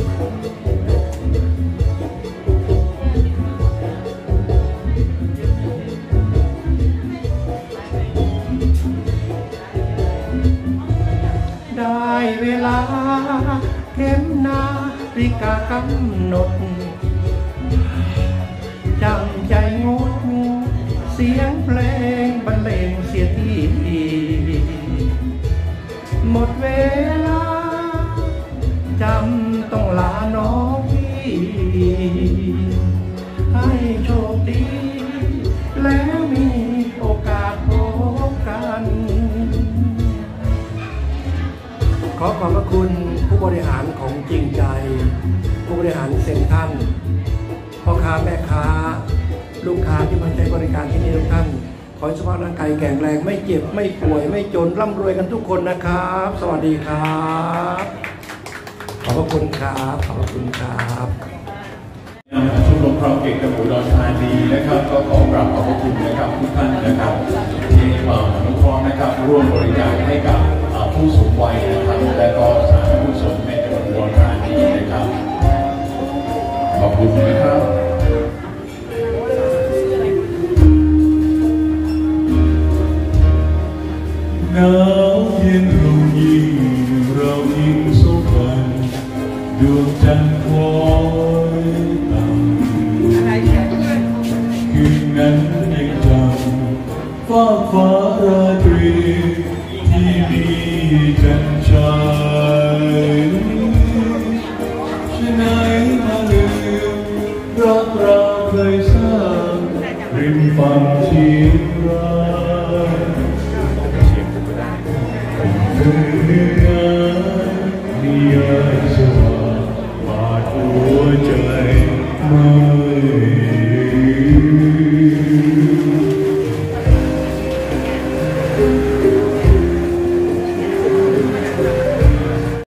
ได้เวลาเข็มนาฬิกากำหนดจังใจงดเสียงเพลงบรรเลงเสียทีหมดเวลาจำต้องลาน้องพี่ให้โชคดีแล้วมีโอกาสพบกันขอขอบพระคุณผู้บริหารของจริงใจผู้บริหารเซ็นทรัลพ่อค้าแม่ค้าลูกค้าที่มาใช้บริการที่นี่ทุกท่านขอให้สุขภาพร่างกายแข็งแรงไม่เจ็บไม่ป่วยไม่จนร่ำรวยกันทุกคนนะครับสวัสดีครับขอบพระคุณครับขอบพระคุณครับชมรมคราวเก่งจังหวัดอุดรธานีนะครับก็ขอกราบขอบพระคุณนะครับทุกท่านนะครับที่มาอนุเคราะห์นะครับร่วมบริจาคให้กับผู้สูงวัยนะครับและก็สาธารณกุศลในจังหวัดอุดรธานีนะครับขอบคุณนะครับหนาวเย็นลงยิ่งเรายิ่งสมกันดวงจันทร์คอยต่ำคืนนั้นยังจำฟ้าฟ้าราตรีที่มีจันทร์ฉายฉะไหนมาลืมรักเราเคย